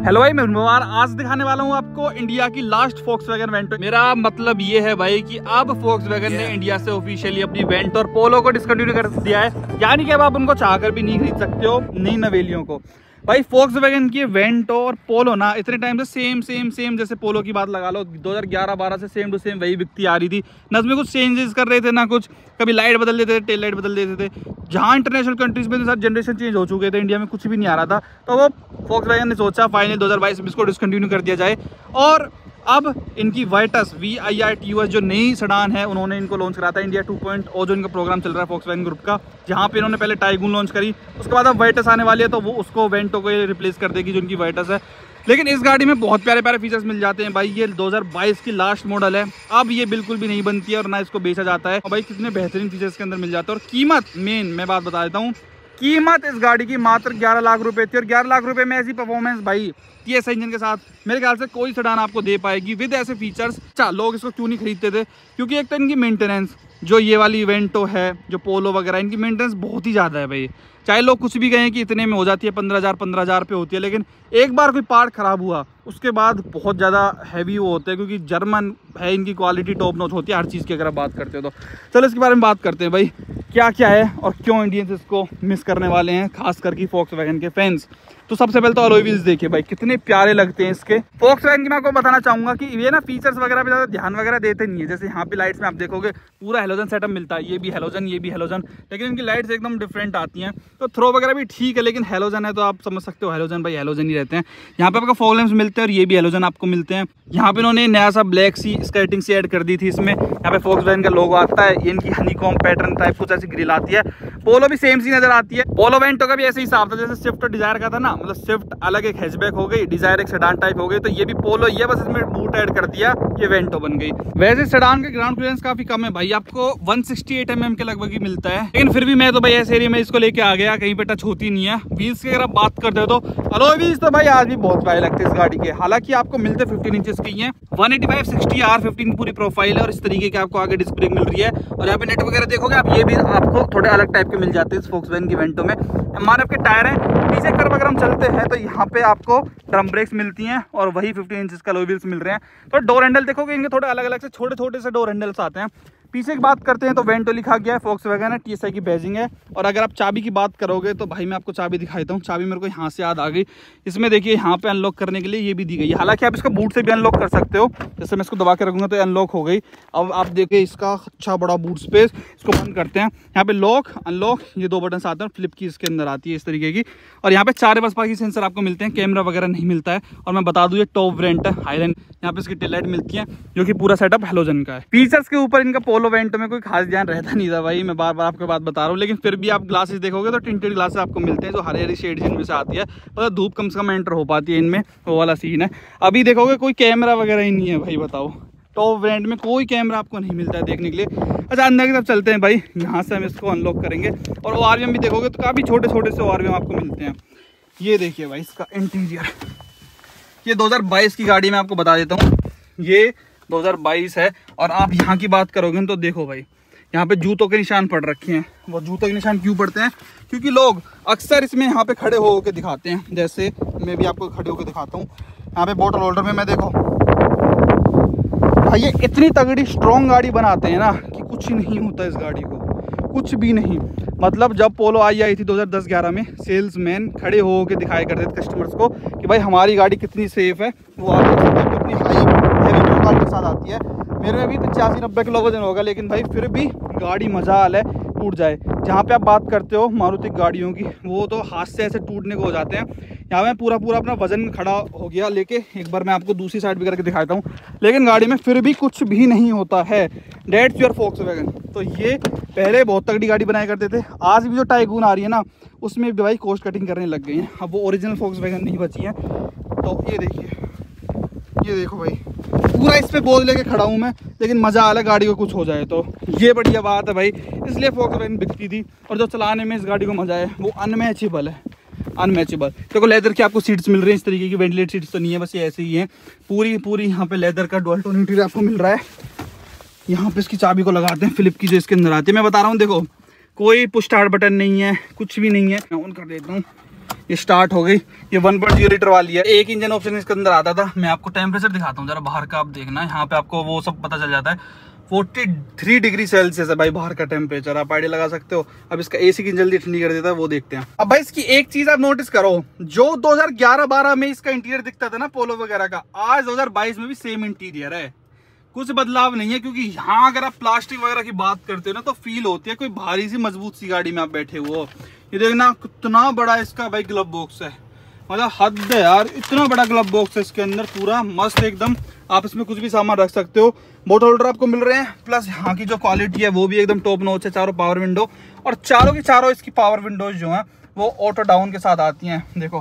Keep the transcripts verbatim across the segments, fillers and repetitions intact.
Hello भाई, मैं मुबार आज दिखाने वाला हूँ आपको इंडिया की लास्ट फोक्सवैगन वेंटो। मेरा मतलब ये है भाई कि अब फोक्सवैगन ने इंडिया से ऑफिशियली अपनी वेंटो और पोलो को डिसकंटिन्यू कर दिया है, यानी कि अब आप उनको चाहकर भी नहीं खरीद सकते हो नई नवेलियों को। भाई फोक्सवैगन की वेंटो और पोलो ना इतने टाइम से सेम सेम सेम जैसे पोलो की बात लगा लो दो हज़ार ग्यारह बारह से सेम टू सेम वही बिकती आ रही थी। ना उसमें कुछ चेंजेस कर रहे थे, ना कुछ कभी लाइट बदल देते थे, टेल लाइट बदल देते थे। जहाँ इंटरनेशनल कंट्रीज में तो साथ जनरेशन चेंज हो चुके थे, इंडिया में कुछ भी नहीं आ रहा था। तो वो फोक्सवैगन ने सोचा फाइनल दो हज़ार बाईस में इसको डिसकंटिन्यू कर दिया जाए। और अब इनकी Virtus V I R T U S जो नई सेडान है उन्होंने इनको लॉन्च करा था। इंडिया टू पॉइंट ओ जो इनका प्रोग्राम चल रहा है फोक्सवैगन ग्रुप का, जहाँ पे इन्होंने पहले टाइगून लॉन्च करी, उसके बाद अब वाइटस आने वाली है तो वो उसको वेंटो को रिप्लेस कर देगी जो इनकी वाइटस है। लेकिन इस गाड़ी में बहुत प्यारे प्यारे फीचर्स मिल जाते हैं भाई। ये दो हज़ार बाईस की लास्ट मॉडल है, अब ये बिल्कुल भी नहीं बनती है और ना इसको बेचा जाता है। और भाई कितने बेहतरीन फीचर्स के अंदर मिल जाते हैं। और कीमत मेन मैं बात बता देता हूँ, कीमत इस गाड़ी की मात्र ग्यारह लाख रुपए थी। और ग्यारह लाख रुपए में ऐसी परफॉर्मेंस भाई टी एस आई इंजन के साथ मेरे ख्याल से कोई सेडान आपको दे पाएगी विद ऐसे फीचर्स। अच्छा, लोग इसको क्यों नहीं खरीदते थे? क्योंकि एक तो इनकी मेंटेनेंस, जो ये वाली वेंटो है, जो पोलो वगैरह, इनकी मेंटेनेंस बहुत ही ज़्यादा है भाई। चाहे लोग कुछ भी कहें कि इतने में हो जाती है, पंद्रह हज़ार पंद्रह हज़ार पे होती है, लेकिन एक बार कोई पार्ट ख़राब हुआ उसके बाद बहुत ज़्यादा हैवी वो होते हैं, क्योंकि जर्मन है, इनकी क्वालिटी टॉप नॉच होती है हर चीज़ की अगर आप बात करते हो तो। चलो इसके बारे में बात करते हैं भाई, क्या क्या है और क्यों इंडियंस इसको मिस करने वाले हैं, खास करके फोक्सवैगन के फैंस। तो सबसे पहले तो अलॉय व्हील्स देखिए भाई, कितने प्यारे लगते हैं इसके। फोक्सवैगन की मैं आपको बताना चाहूंगा कि ये ना फीचर्स वगैरह पे ज़्यादा ध्यान वगैरह देते नहीं है। जैसे यहाँ पे लाइट्स में आप देखोगे पूरा हेलोजन सेटअप मिलता है, ये भी हेलोजन ये भी हेलोजन, लेकिन इनकी लाइट्स एकदम डिफरेंट आती हैं। तो थ्रो वगैरह भी ठीक है, लेकिन हेलोजन है तो आप समझ सकते हो हेलोजन भाई हेलोजन ही रहते हैं। यहाँ पे आपको फॉग लैंप्स मिलते हैं और ये भी हेलोजन आपको मिलते हैं। यहाँ पे इन्होंने नया सा ब्लैक सी स्कर्टिंग सी ऐड कर दी थी इसमें। यहाँ पे फोक्सवैगन का लोगो आता है, ये इनकी हनीकॉम पैटर्न टाइप कुछ ऐसी ग्रिल आती है। पोलो भी सेम सी नजर आती है। पोलो वेंटो का भी ऐसे हिसाब था जैसे स्विफ्ट और डिजायर का था ना, मतलब स्विफ्ट अलग एक हैचबैक हो गई, डिजायर एक सेडान टाइप हो गई, तो ये भी पोलो ही है, बस इसमें बूट ऐड कर दिया, ये वेंटो बन गई। वैसे सेडान के ग्राउंड क्लियरेंस काफी कम है भाई, आपको एक सौ अड़सठ एम एम के लगभग ही मिलता है, लेकिन फिर भी मैं तो भाई ऐसे एरिया में इसको लेके आ गया, कहीं पे टच होती नहीं है। व्हील्स की अगर आप बात करते हो तो अलॉय व्हील्स तो भाई आज भी बहुत प्यारे लगते हैं इस गाड़ी के। हालांकि आपको मिलते पंद्रह इंचेस की हैं, one eighty five sixty R fifteen पूरी प्रोफाइल है और इस तरीके के आपको आगे डिस्क ब्रेक मिल रही है। और यहाँ पे नेट वगैरह देखोगे आप, ये भी आपको थोड़े अलग टाइप के मिल जाते हैं इस फोक्सवैगन की वेंटो में। एम आर एफ के टायर हैं, पीछे कर्व अगर हम चलते हैं तो यहाँ पे आपको ड्रम ब्रेक्स मिलती हैं और वही पंद्रह इंचेस का अलॉय व्हील्स मिल रहे हैं। तो डोर हैंडल देखोगे इनके थोड़े अलग अलग से छोटे छोटे से डोर हैंडल्स आते हैं। पीछे की बात करते हैं तो वेंटो लिखा गया है, फोक्सवैगन है, टी एस आई की बैजिंग है। और अगर आप चाबी की बात करोगे तो भाई मैं आपको चाबी दिखा देता हूँ। चाबी मेरे को यहाँ से याद आ गई, इसमें देखिए यहाँ पे अनलॉक करने के लिए ये भी दी गई है। हालांकि आप इसको बूट से भी अनलॉक कर सकते हो, जैसे मैं इसको दबा के रखूंगा तो अनलॉक हो गई। अब आप देखिए इसका अच्छा बड़ा बूट स्पेस, इसको बंद करते हैं। यहाँ पे लॉक अनलॉक ये दो बटन आते हैं, फ्लिप की इसके अंदर आती है इस तरीके की। और यहाँ पे चार बस की सेंसर आपको मिलते हैं, कैमरा वगैरह नहीं मिलता है। और मैं बता दूँ ये टॉप वेरिएंट है, हाईलाइट यहाँ पे इसकी टेल लाइट मिलती है, जो कि पूरा सेटअप हेलोजन का है। फीचर्स के ऊपर इनका पोलो वेंटो में कोई खास ध्यान रहता नहीं था भाई, मैं बार बार आपको बात बता रहा हूँ। लेकिन फिर भी आप ग्लासेस देखोगे तो टिंटेड ग्लासेस आपको मिलते हैं, जो हरी हरी शेड जिनमें से आती है, मतलब धूप कम से कम एंटर हो पाती है इनमें, वो वाला सीन है। अभी देखोगे कोई कैमरा वगैरह ही नहीं है भाई, बताओ टॉप वेरिएंट में कोई कैमरा आपको नहीं मिलता है देखने के लिए। अच्छा, अंदर की तरफ चलते हैं भाई, यहाँ से हम इसको अनलॉक करेंगे। और ओ आर वी एम भी देखोगे तो काफ़ी छोटे छोटे से ओ आर वी एम आपको मिलते हैं। ये देखिए भाई इसका इंटीरियर, ये दो हज़ार बाईस की गाड़ी मैं आपको बता देता हूँ, ये दो हज़ार बाईस है। और आप यहाँ की बात करोगे तो देखो भाई यहाँ पे जूतों के निशान पड़ रखे हैं। वो जूतों के निशान क्यों पड़ते हैं? क्योंकि लोग अक्सर इसमें यहाँ पे खड़े होकर दिखाते हैं, जैसे मैं भी आपको खड़े होकर दिखाता हूँ। यहाँ पे बोतल होल्डर में मैं देखो भाई, ये इतनी तगड़ी स्ट्रॉन्ग गाड़ी बनाते हैं ना कि कुछ ही नहीं होता इस गाड़ी को, कुछ भी नहीं। मतलब जब पोलो आई आई थी दो हज़ार दस ग्यारह में, सेल्समैन खड़े हो के दिखाया करते थे कस्टमर्स को कि भाई हमारी गाड़ी कितनी सेफ है। वो आप देख सकते हो कितनी हाई हैवी ड्यूल के साथ आती है। मेरे में भी पचासी नब्बे किलो वजन होगा, लेकिन भाई फिर भी गाड़ी मजाल है, टूट जाए। जहाँ पे आप बात करते हो मारुति गाड़ियों की, वो तो हाथ से ऐसे टूटने को हो जाते हैं। यहाँ में पूरा पूरा अपना वजन खड़ा हो गया लेके, एक बार मैं आपको दूसरी साइड भी करके दिखाता हूँ, लेकिन गाड़ी में फिर भी कुछ भी नहीं होता है। That's your Volkswagen. तो ये पहले बहुत तगड़ी गाड़ी बनाया करते थे, आज भी जो टाइगून आ रही है ना उसमें भी भाई कॉस्ट कटिंग करने लग गई हैं। अब वो ओरिजिनल फोक्सवैगन नहीं बची है। तो ये देखिए, ये देखो भाई पूरा इस पे बोझ लेके खड़ा हूँ मैं, लेकिन मज़ा आ रहा है गाड़ी को कुछ हो जाए तो, ये बढ़िया बात है भाई। इसलिए फोक्सवैगन बिकती थी। और जो चलाने में इस गाड़ी को मज़ा है वो अनमैचेबल है, अनमैचेबल। देखो लेदर की आपको सीट्स मिल रही हैं इस तरीके की, वेंटिलेट सीट्स तो नहीं है, बस ये ऐसे ही है। पूरी पूरी यहाँ पे लेदर का डुअल टोन इंटीरियर आपको मिल रहा है। यहाँ पे इसकी चाबी को लगाते हैं, फिलिप की जो इसके अंदर आती है। मैं बता रहा हूँ देखो, कोई पुश स्टार्ट बटन नहीं है, कुछ भी नहीं है। मैं ऑन कर देता हूँ, ये स्टार्ट हो गई। ये वन पॉइंट जीरो लीटर वाली है। एक इंजन ऑप्शन इसके अंदर आता था। मैं आपको टेम्परेचर दिखाता हूँ जरा बाहर का, आप देखना यहाँ पे आपको वो सब पता चल जाता है। तैंतालीस डिग्री सेल्सियस है भाई बाहर का टेम्परेचर, आप आइडिया लगा सकते हो। अब इसका एसी की जल्दी ठंडी कर देता है, वो देखते हैं। अब भाई इसकी एक चीज आप नोटिस करो, जो दो हज़ार ग्यारह बारह में इसका इंटीरियर दिखता था ना पोलो वगैरह का, आज दो हज़ार बाईस में भी सेम इंटीरियर है, कुछ बदलाव नहीं है। क्योंकि यहाँ अगर आप प्लास्टिक वगैरह की बात करते हो ना तो फील होती है कोई भारी सी मजबूत सी गाड़ी में आप बैठे हुए हो। ये देखना कितना बड़ा इसका भाई ग्लव बॉक्स है, मतलब हद है यार, इतना बड़ा ग्लव बॉक्स है इसके अंदर, पूरा मस्त एकदम। आप इसमें कुछ भी सामान रख सकते हो। बोट होल्डर आपको मिल रहे हैं, प्लस यहाँ की जो क्वालिटी है वो भी एकदम टॉप नॉच है। चारों पावर विंडो, और चारों की चारों इसकी पावर विंडोज जो हैं वो ऑटो डाउन के साथ आती हैं। देखो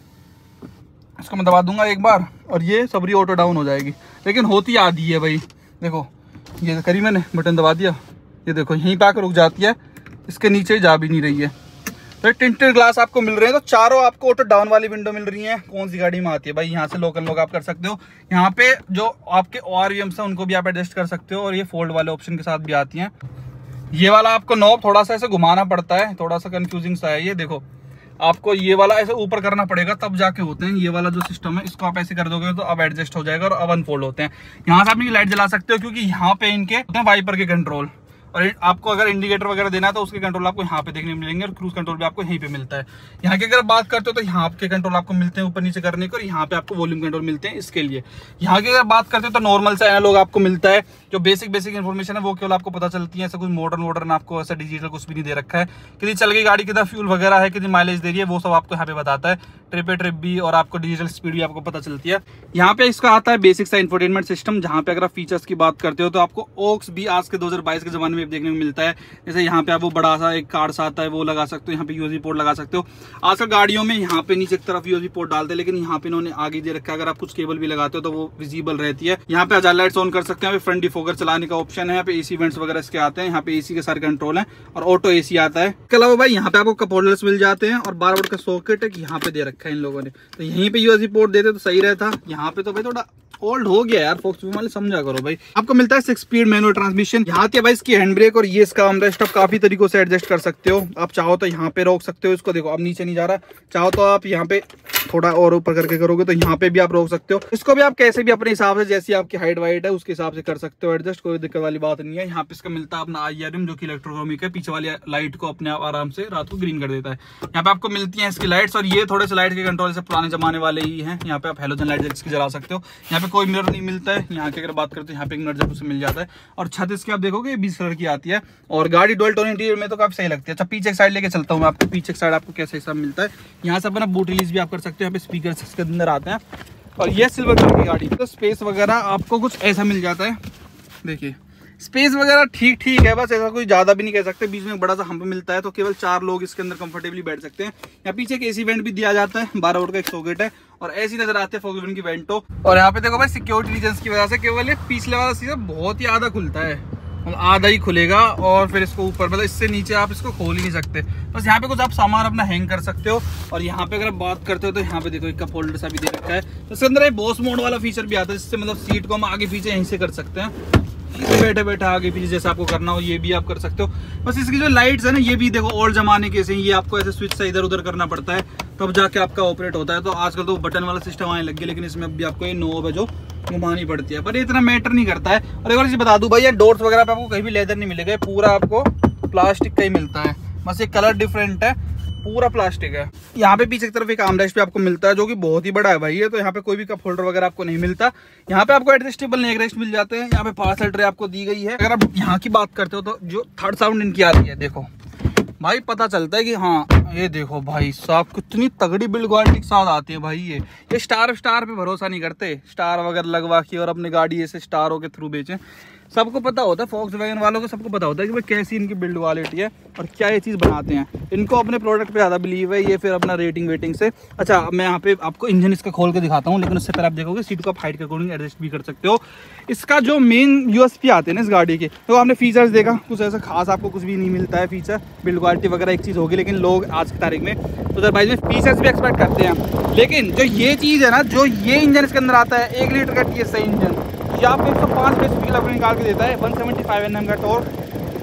इसको मैं दबा दूंगा एक बार और ये सबरी ऑटो डाउन हो जाएगी, लेकिन होती आधी है भाई। देखो ये करी मैंने, बटन दबा दिया, ये देखो यहीं पे आकर रुक जाती है, इसके नीचे जा भी नहीं रही है। तो टिंटेड ग्लास आपको मिल रहे हैं। तो चारों आपको ऑटो डाउन वाली विंडो मिल रही हैं। कौन सी गाड़ी में आती है भाई, यहाँ से लोकल लोग आप कर सकते हो। यहाँ पे जो आपके ओ आर वी एम्स हैं उनको भी आप एडजस्ट कर सकते हो, और ये फोल्ड वाले ऑप्शन के साथ भी आती हैं। ये वाला आपको नॉब थोड़ा सा ऐसे घुमाना पड़ता है, थोड़ा सा कंफ्यूजिंग सा है। ये देखो आपको ये वाला ऐसे ऊपर करना पड़ेगा तब जाके होते हैं। ये वाला जो सिस्टम है इसको आप ऐसे कर दोगे तो अब एडजस्ट हो जाएगा और अब अनफोल्ड होते हैं। यहाँ से आप इनकी लाइट जला सकते हो, क्योंकि यहाँ पे इनके होते हैं वाइपर के कंट्रोल, और आपको अगर इंडिकेटर वगैरह देना है तो उसके कंट्रोल आपको यहाँ पे देखने मिलेंगे, और क्रूज कंट्रोल भी आपको यहीं पे मिलता है। यहाँ की अगर बात करते हो तो यहाँ के कंट्रोल आपको मिलते हैं ऊपर नीचे करने को, और यहाँ पे आपको वॉल्यूम कंट्रोल मिलते हैं इसके लिए। यहाँ की अगर बात करते हो तो नॉर्मल सा एनालॉग आपको मिलता है। जो बेसिक बेसिक इन्फॉर्मेशन है वो केवल आपको पता चलती है, ऐसा कुछ मॉडर्न वॉडर्न आपको ऐसा डिजिटल कुछ भी नहीं दे रखा है। कितनी चल गई गाड़ी, कितना फ्यूल वगैरह है, कितनी माइलेज दे रही है, वो सब आपको यहाँ पे बताता है। ट्रिप पे ट्रिप भी, और आपको डिजिटल स्पीड भी आपको पता चलती है। यहाँ पे इसका आता है बेसिक सा इंफोटेनमेंट सिस्टम, जहाँ पे अगर आप फीचर्स की बात करते हो तो आपको ओक्स भी आज के दो हज़ार बाईस के जमाने में देखने को मिलता है। जैसे यहाँ पे आप वो बड़ा सा एक कार्ड आता है वो लगा सकते हो, यहाँ पे यूएसबी पोर्ट लगा सकते हो। आजकल गाड़ियों में यहाँ पे नीचे की तरफ यूएसबी पोर्ट डालते हैं, लेकिन यहाँ पे इन्होंने आगे दे रखा है। अगर आप कुछ केबल भी लगाते हो तो वो विजिबल रहती है। यहाँ पे हजार लाइट्स ऑन कर सकते हैं, फ्रंट डिफोगर चलाने का ऑप्शन है। यहाँ पे एसी वेंट्स वगैरह इसके आते हैं। यहाँ पे एसी के सारे कंट्रोल है, और ऑटो एसी आता है। इसके अलावा भाई यहाँ पे आपको कप होल्डर्स मिल जाते हैं, और बारह वोल्ट का सॉकेट है यहाँ पे दे रखा है इन लोगों ने। तो यहीं पे यूएसबी पोर्ट देते तो सही रहता। यहाँ पे तो भाई थोड़ा ओल्ड हो गया यार, फोक्स वाले समझा करो भाई। आपको मिलता है सिक्स स्पीड मैनुअल ट्रांसमिशन। यहाँ पे भाई इसकी हैंड ब्रेक और ये इसका आर्मरेस्ट आप काफी तरीकों से एडजस्ट कर सकते हो। आप चाहो तो यहाँ पे रोक सकते हो इसको, देखो अब नीचे नहीं जा रहा। चाहो तो आप यहाँ पे थोड़ा और ऊपर करके करोगे तो यहाँ पे भी आप रोक सकते हो। इसको भी आप कैसे भी अपने हिसाब से, जैसी आपकी हाइट वाइट है उसके हिसाब से कर सकते हो एडजस्ट, कोई दिक्कत वाली बात नहीं है। यहाँ पे इसका मिलता है अपना आई आर एम, जो कि इलेक्ट्रोक्रोमिक है। पीछे वाली लाइट को अपने आप आराम से रात को ग्रीन कर देता है। यहाँ पे आपको मिलती है इसकी लाइट्स, और ये थोड़े से लाइट के कंट्रोल से पुराने जमाने वाले ही हैं। यहाँ पे आप हेलोजन लाइट इसकी जला सकते हो। यहाँ पे कोई मिरर नहीं मिलता है। यहाँ की अगर बात करते हैं यहाँ पे एक मिरर जब मिल जाता है, और छत इसकी आप देखोगे बीस कलर की आती है, और गाड़ी डुअल टोन इंटीरियर में तो काफी सही लगती है। अच्छा पीछे एक साइड लेके चलता हूँ मैं आपको, पीछे एक साइड आपको कैसा हिसाब मिलता है। यहाँ से अपना बूट रिलीज भी आप कर सकते हो। यहाँ पे स्पीकर इसके अंदर आते हैं, और ये सिल्वर कलर की गाड़ी, तो स्पेस वगैरह आपको कुछ ऐसा मिल जाता है। देखिए स्पेस वगैरह ठीक ठीक है, बस ऐसा कोई ज्यादा भी नहीं कह सकते। बीच में बड़ा सा हम्प मिलता है, तो केवल चार लोग इसके अंदर कंफर्टेबली बैठ सकते हैं। यहाँ पीछे एक एसी वेंट भी दिया जाता है, बारह वोल्ट का एक सॉकेट है, और ऐसी नजर आते हैं फॉक्सवैगन की वेंटो। और यहाँ पे देखो भाई सिक्योरिटी रीजंस की वजह से केवल ये पिछले वाला सीधा बहुत ही आधा खुलता है, मतलब आधा ही खुलेगा, और फिर इसको ऊपर मतलब इससे नीचे आप इसको खोल ही नहीं सकते। बस यहाँ पे कुछ आप सामान अपना हैंग कर सकते हो। और यहाँ पे अगर आप बात करते हो तो यहाँ पे देखो एक कप होल्डर सा भी दे रखा है। तो इसके अंदर एक बॉस मोड वाला फीचर भी आता है, जिससे मतलब सीट को हम आगे पीछे यहीं से कर सकते हैं, बैठे बैठे आगे पीछे जैसे आपको करना हो ये भी आप कर सकते हो। बस इसकी जो लाइट्स है ना, ये भी देखो ओल्ड जमाने के से, ये आपको ऐसे स्विच से इधर उधर करना पड़ता है तब जाके आपका ऑपरेट होता है। तो आजकल तो बटन वाला सिस्टम आने लग गया, लेकिन इसमें भी आपको ये नोब है जो घुमानी पड़ती है, पर ये इतना मैटर नहीं करता है। और एक बार चीज बता दूं भाई, ये डोर्स वगैरह पे आपको कहीं भी लेदर नहीं मिलेगा, पूरा आपको प्लास्टिक का ही मिलता है। बस ये कलर डिफरेंट है, पूरा प्लास्टिक है। यहाँ पे पीछे की तरफ एक आर्मरेस्ट भी आपको मिलता है, जो कि बहुत ही बड़ा है भाई। ये तो यहाँ पे कोई भी कप होल्डर वगैरह आपको नहीं मिलता। यहाँ पे आपको एडजस्टेबल नेक रेस्ट मिल जाते हैं। यहाँ पे पार्सल ट्रे आपको दी गई है। अगर आप यहाँ की बात करते हो तो जो थर्ड साउंड इनकी आती है, देखो भाई पता चलता है कि हाँ, ये देखो भाई साहब कितनी तगड़ी बिल्ड क्वालिटी के साथ आती है भाई। ये ये स्टार स्टार पे भरोसा नहीं करते, स्टार वगैरह लगवा के और अपनी गाड़ी ऐसे स्टारों के थ्रू बेचें। सबको पता होता है, फॉक्सवैगन वालों को सबको पता होता है कि भाई कैसी इनकी बिल्ड क्वालिटी है और क्या ये चीज़ बनाते हैं। इनको अपने प्रोडक्ट पे ज़्यादा बिलीव है, ये फिर अपना रेटिंग वेटिंग से। अच्छा मैं यहाँ पे आपको इंजन इसका खोल के दिखाता हूँ, लेकिन उससे पहले आप देखोगे सीट को आप हाइट के अकॉर्डिंग एडजस्ट भी कर सकते हो। इसका जो मेन यूएसपी आते हैं ना इस गाड़ी के, तो आपने फीचर्स देखा, कुछ ऐसा खास आपको कुछ भी नहीं मिलता है फीचर। बिल्ड क्वालिटी वगैरह एक चीज़ होगी, लेकिन लोग आज की तारीख में दो हज़ार बाईस में फीचर्स भी एक्सपेक्ट करते हैं। लेकिन जो ये चीज़ है ना, जो ये इंजन इसके अंदर आता है, एक लीटर का टी एस आई इंजन, ये आपको एक सौ पाँच बेस की लवरी निकाल के देता है, one seventy five N M का टॉर्क,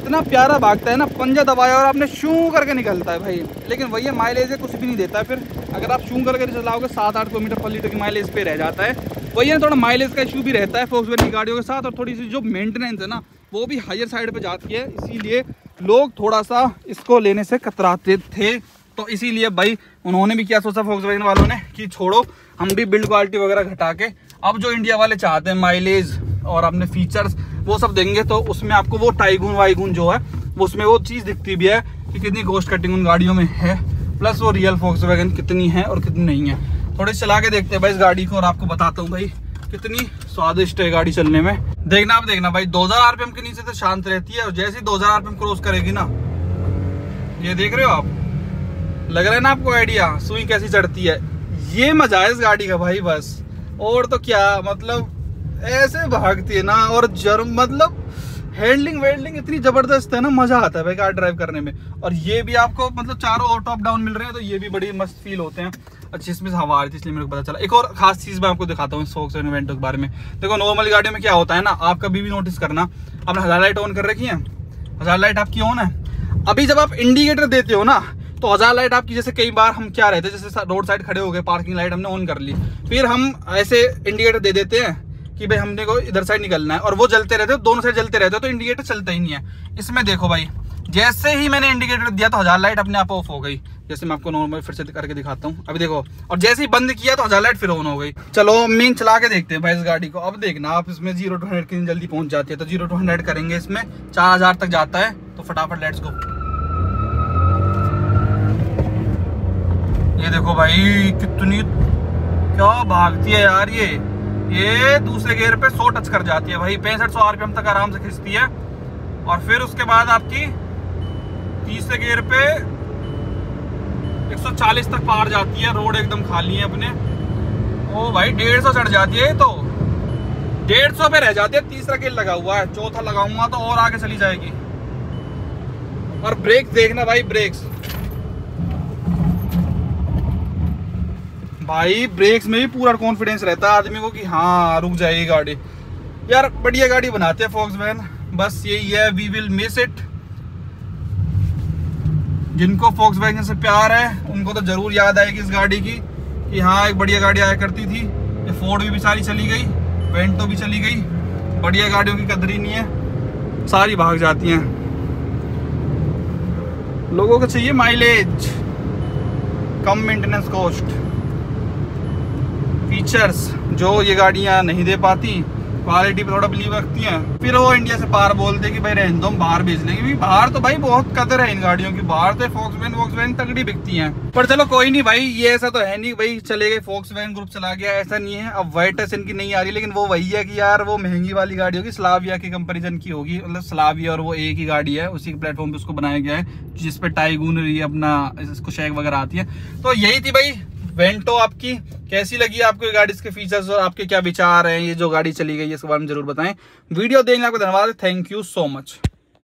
इतना प्यारा भागता है ना, पंजा दबाया और आपने शू करके निकलता है भाई। लेकिन वही माइलेज है, कुछ भी नहीं देता है। फिर अगर आप शू करके चलाओगे सात आठ किलोमीटर पर लीटर की माइलेज पे रह जाता है। वही है, थोड़ा माइलेज का इशू भी रहता है फोक्सवैगन की गाड़ियों के साथ, और थोड़ी सी जो मेंटेनेंस है ना वो भी हायर साइड पे जाती है, इसीलिए लोग थोड़ा सा इसको लेने से कतराते थे। तो इसीलिए भाई उन्होंने भी क्या सोचा फोक्सवैगन वालों ने कि छोड़ो, हम भी बिल्ड क्वालिटी वगैरह घटा के अब जो इंडिया वाले चाहते हैं माइलेज और अपने फीचर्स वो सब देंगे, तो उसमें आपको वो टाइगून वाइगून जो है वो उसमें वो चीज़ दिखती भी है कि कितनी कॉस्ट कटिंग उन गाड़ियों में है, प्लस वो रियल फोक्सवैगन कितनी है और कितनी नहीं है। थोड़ी चला के देखते हैं भाई इस गाड़ी को, और आपको बताता हूँ भाई कितनी स्वादिष्ट है गाड़ी चलने में। देखना आप देखना भाई, दो हजार आरपीएम के नीचे तो शांत रहती है, और जैसे ही दो हजार आरपीएम क्रॉस करेगी ना, ये देख रहे हो आप, लग रहा है ना आपको आइडिया सुई कैसी चढ़ती है। ये मजा है इस गाड़ी का भाई बस, और तो क्या, मतलब ऐसे भागती है ना, और जर्म मतलब हैंडलिंग वेल्डिंग इतनी जबरदस्त है ना, मजा आता है भाई कार ड्राइव करने में। और ये भी आपको मतलब चारों और टॉप डाउन मिल रहे हैं, तो ये भी बड़ी मस्त फील होते हैं। अच्छी इसमें हवा आ रही थी इसलिए मेरे को पता चला। एक और खास चीज मैं आपको दिखाता हूँ फोक्सवैगन वेंटो के बारे में। देखो नॉर्मल गाड़ियों में क्या होता है ना, आप कभी भी नोटिस करना, आपने हजार लाइट ऑन कर रखी है, हजार लाइट आपकी ऑन है, अभी जब आप इंडिकेटर देते हो ना तो हजार लाइट आपकी, जैसे कई बार हम क्या रहते हैं, जैसे रोड साइड खड़े हो गए, पार्किंग लाइट हमने ऑन कर ली, फिर हम ऐसे इंडिकेटर दे देते हैं कि भाई हमने को इधर साइड निकलना है, और वो जलते रहते हो, दोनों साइड जलते रहते हो, तो इंडिकेटर चलता ही नहीं है। इसमें देखो भाई, जैसे ही मैंने इंडिकेटर दिया तो हजार लाइट अपने आप ऑफ हो गई। जैसे मैं आपको नॉर्मल फिर से करके दिखाता हूँ, अभी देखो, और जैसे ही बंद किया तो हजार लाइट फिर ऑन हो गई। चलो मेन चला के देखते हैं भाई इस गाड़ी को। अब देखना आप, इसमें जीरो टू हंड्रेड कितनी जल्दी पहुंच जाती है। तो जीरो टू हंड्रेड करेंगे इसमें चार हजार तक जाता है, तो फटाफट लेट्स गो। ये देखो भाई कितनी क्या भागती है यार ये ये दूसरे गियर पे सौ टच कर जाती है भाई, पैंसठ सौ आरपीएम तक आराम से खींचती है। और फिर उसके बाद आपकी तीसरे गियर पे एक सौ चालीस तक पार जाती है, रोड एकदम खाली है अपने। ओ भाई डेढ़ सौ चढ़ जाती है, तो डेढ़ सौ पे रह जाती है। तीसरा गियर लगा हुआ है, चौथा लगाऊंगा तो और आगे चली जाएगी। और ब्रेक देखना भाई, ब्रेक्स भाई ब्रेक्स में भी पूरा कॉन्फिडेंस रहता है आदमी को कि हाँ रुक जाएगी गाड़ी। यार बढ़िया गाड़ी बनाते हैं फोक्सवैगन, बस यही है, वी विल मिस इट। जिनको फोक्सवैगन से प्यार है उनको तो जरूर याद आएगी इस गाड़ी की कि हाँ एक बढ़िया गाड़ी आया करती थी। ये फोर्ड भी बेचारी चली गई, वेंटो भी चली गई, बढ़िया गाड़ियों की कदर ही नहीं है, सारी भाग जाती हैं। लोगों को चाहिए माइलेज, कम मेंटेनेंस कॉस्ट, फीचर्स जो ये गाड़ियां नहीं दे पाती, क्वालिटी पे थोड़ा बिलीव रखती हैं। फिर वो इंडिया से बाहर बोलते कि भाई रहने दो हम बाहर भेज लेंगे, क्योंकि बाहर तो भाई बहुत कदर है इन गाड़ियों की, बाहर तो फोक्सवैगन वोक्सवैगन तगड़ी बिकती हैं। पर चलो कोई नहीं भाई, ये ऐसा तो है नहीं भाई चले गए फोक्सवैगन ग्रुप चला गया, ऐसा नहीं है। अब वाइटस इनकी नहीं आ रही, लेकिन वो वही है कि यार वो महंगी वाली गाड़ी होगी, स्लाविया की कंपेरिजन की होगी, मतलब स्लाविया और वो एक ही गाड़ी है, उसी प्लेटफॉर्म पे उसको बनाया गया है, जिसपे टाइगून अपना इसको शैक वगैरह आती है। तो यही थी भाई वेंटो। आपकी कैसी लगी आपको ये गाड़ी, इसके फीचर्स और आपके क्या विचार हैं, ये जो गाड़ी चली गई है इसके बारे में जरूर बताएं। वीडियो देखने आपको धन्यवाद, थैंक यू सो मच।